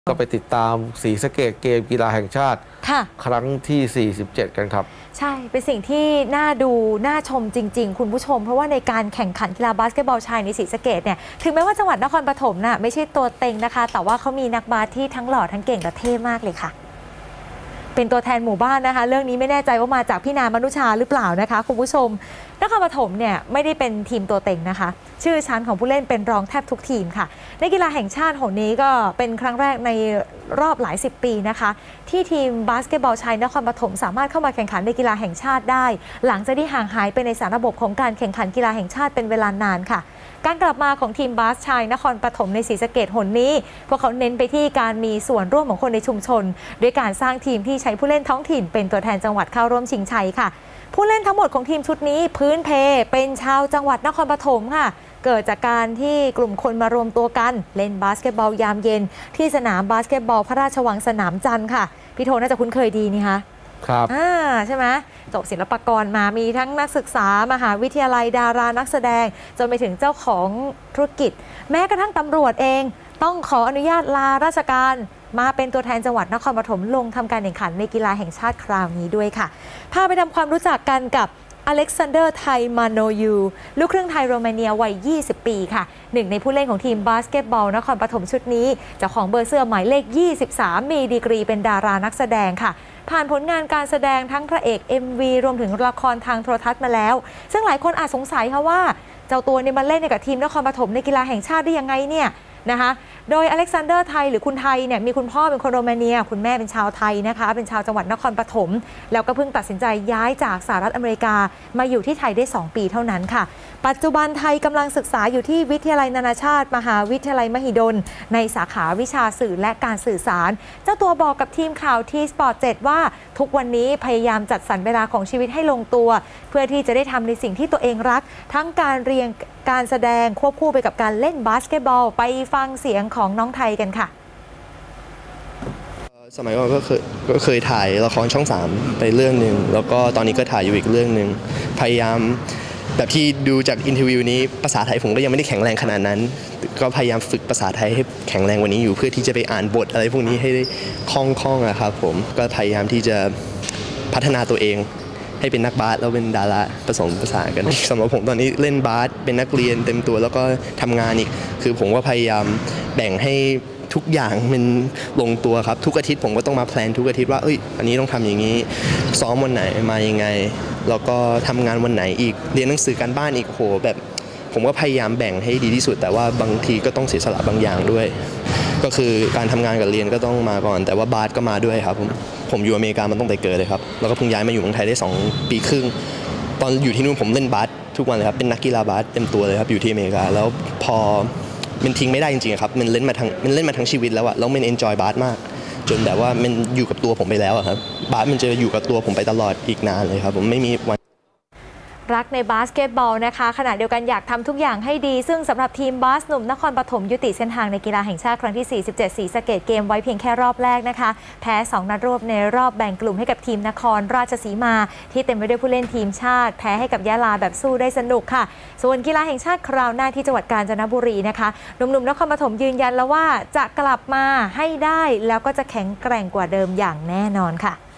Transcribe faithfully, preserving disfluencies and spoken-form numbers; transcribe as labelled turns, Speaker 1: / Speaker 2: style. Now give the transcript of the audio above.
Speaker 1: ก็ไปติดตามศรีสะเกษเกมกีฬาแห่งชาติครั้งที่ สี่สิบเจ็ด กันครับ
Speaker 2: ใช่เป็นสิ่งที่น่าดูน่าชมจริงๆคุณผู้ชมเพราะว่าในการแข่งขันกีฬาบาสเกตบอลชายในศรีสะเกษเนี่ยถึงแม้ว่าจังหวัดนครปฐมน่ะไม่ใช่ตัวเต็งนะคะแต่ว่าเขามีนักบาสที่ทั้งหล่อทั้งเก่งและเท่มากเลยค่ะเป็นตัวแทนหมู่บ้านนะคะเรื่องนี้ไม่แน่ใจว่ามาจากพี่นามนุชาหรือเปล่านะคะคุณผู้ชมนครปฐมเนี่ยไม่ได้เป็นทีมตัวเต็งนะคะชื่อชั้นของผู้เล่นเป็นรองแทบทุกทีมค่ะในกีฬาแห่งชาติหนนี้ก็เป็นครั้งแรกในรอบหลายสิบปีนะคะที่ทีมบาสเกตบอลชายนครปฐมสามารถเข้ามาแข่งขันในกีฬาแห่งชาติได้หลังจากที่ห่างหายไปในสารระบบของการแข่งขันกีฬาแห่งชาติเป็นเวลานานค่ะการกลับมาของทีมบาสชายนครปฐมในศรีสะเกษหนนี้พวกเขาเน้นไปที่การมีส่วนร่วมของคนในชุมชนด้วยการสร้างทีมที่ใช้ผู้เล่นท้องถิ่นเป็นตัวแทนจังหวัดเข้าร่วมชิงชัยค่ะผู้เล่นทั้งหมดของทีมชุดนี้พื้นเพเป็นชาวจังหวัดนครปฐมค่ะเกิดจากการที่กลุ่มคนมารวมตัวกันเล่นบาสเกตบอลยามเย็นที่สนามบาสเกตบอลพระราชวังสนามจันทร์ค่ะพี่โทน่าจะคุ้นเคยดีนี่คะ
Speaker 1: ครับ
Speaker 2: อ่าใช่ไหมจบศิลปากรมามีทั้งนักศึกษามหาวิทยาลัยดารานักแสดงจนไปถึงเจ้าของธุรกิจแม้กระทั่งตำรวจเองต้องขออนุญาตลาราชการมาเป็นตัวแทนจังหวัดนครปฐมลงทำการแข่งขันในกีฬาแห่งชาติคราวนี้ด้วยค่ะพาไปทำความรู้จักกันกับอเล็กซานเดอร์ไทมาโนยูลูกครึ่งไทยโรมาเนียวัยยี่สิบปีค่ะหนึ่งในผู้เล่นของทีมบาสเกตบอลนครปฐมชุดนี้เจ้าของเบอร์เสื้อหมายเลขยี่สิบสามมีดีกรีเป็นดารานักแสดงค่ะผ่านผลงานการแสดงทั้งพระเอก เอ็ม วี รวมถึงละครทางโทรทัศน์มาแล้วซึ่งหลายคนอาจสงสัยค่ะว่าเจ้าตัวเนี่ยมาเล่นกับทีมนครปฐมในกีฬาแห่งชาติได้ยังไงเนี่ยนะคะโดยอเล็กซานเดอร์ไทยหรือคุณไทยเนี่ยมีคุณพ่อเป็นคนโรมาเนียคุณแม่เป็นชาวไทยนะคะเป็นชาวจังหวัดนครปฐมแล้วก็เพิ่งตัดสินใจย้ายจากสหรัฐอเมริกามาอยู่ที่ไทยได้สองปีเท่านั้นค่ะปัจจุบันไทยกำลังศึกษาอยู่ที่วิทยาลัยนานาชาติมหาวิทยาลัยมหิดลในสาขาวิชาสื่อและการสื่อสารเจ้าตัวบอกกับทีมข่าวทีสปอร์ตเจ็ดว่าทุกวันนี้พยายามจัดสรรเวลาของชีวิตให้ลงตัวเพื่อที่จะได้ทำในสิ่งที่ตัวเองรักทั้งการเรียนการแสดงควบคู่ไปกับการเล่นบาสเกตบอลไปฟังเสียงของน้องไทยกันค่ะ
Speaker 3: สมัยก่อนก็เคยก็เคยถ่ายละครช่องสามไปเรื่องหนึ่งแล้วก็ตอนนี้ก็ถ่ายอยู่อีกเรื่องหนึ่งพยายามแบบที่ดูจากอินเทอร์วิวนี้ภาษาไทยผมก็ยังไม่ได้แข็งแรงขนาดนั้นก็พยายามฝึกภาษาไทยให้แข็งแรงกว่านี้อยู่เพื่อที่จะไปอ่านบทอะไรพวกนี้ให้ได้คล่องๆนะครับผมก็พยายามที่จะพัฒนาตัวเองให้เป็นนักบาสแล้วเป็นดาราผสมผสานกันสำหรับผมตอนนี้เล่นบาสเป็นนักเรียนเต็มตัวแล้วก็ทำงานอีกคือผมก็พยายามแบ่งให้ทุกอย่างมันลงตัวครับทุกอาทิตย์ผมก็ต้องมาแพลนทุกอาทิตย์ว่าเอ้ยอันนี้ต้องทำอย่างนี้ซ้อมวันไหนมายังไงแล้วก็ทำงานวันไหนอีกเรียนหนังสือการบ้านอีกโหแบบผมก็พยายามแบ่งให้ดีที่สุดแต่ว่าบางทีก็ต้องเสียสละบางอย่างด้วยก็คือการทำงานกับเรียนก็ต้องมาก่อนแต่ว่าบาสก็มาด้วยครับผมผมอยู่อเมริกามันต้องแต่เกิดเลยครับแล้วก็เพิ่งย้ายมาอยู่เมืองไทยได้สองปีครึ่งตอนอยู่ที่นู่นผมเล่นบาสทุกวันเลยครับเป็นนักกีฬาบาสเต็มตัวเลยครับอยู่ที่อเมริกาแล้วพอมันทิ้งไม่ได้จริงๆครับมันเล่นมาทั้งมันเล่นมาทั้งชีวิตแล้วอะแล้วมันเอนจอยบาสมากจนแบบว่ามันอยู่กับตัวผมไปแล้วครับบาสมันจะอยู่กับตัวผมไปตลอดอีกนานเลยครับผมไม่มีวัน
Speaker 2: รักในบาสเกตบอลนะคะขณะเดียวกันอยากทำทุกอย่างให้ดีซึ่งสำหรับทีมบาสหนุ่มนครปฐมยุติเส้นทางในกีฬาแห่งชาติครั้งที่สี่สิบเจ็ดศรีสะเกษเกมไว้เพียงแค่รอบแรกนะคะแพ้สองนัดรวดในรอบแบ่งกลุ่มให้กับทีมนครราชสีมาที่เต็มไปด้วยผู้เล่นทีมชาติแพ้ให้กับยะลาแบบสู้ได้สนุกค่ะส่วนกีฬาแห่งชาติคราวหน้าที่จังหวัดกาญจนบุรีนะคะหนุ่มๆนครปฐมยืนยันแล้วว่าจะกลับมาให้ได้แล้วก็จะแข็งแกร่งกว่าเดิมอย่างแน่นอนค่ะ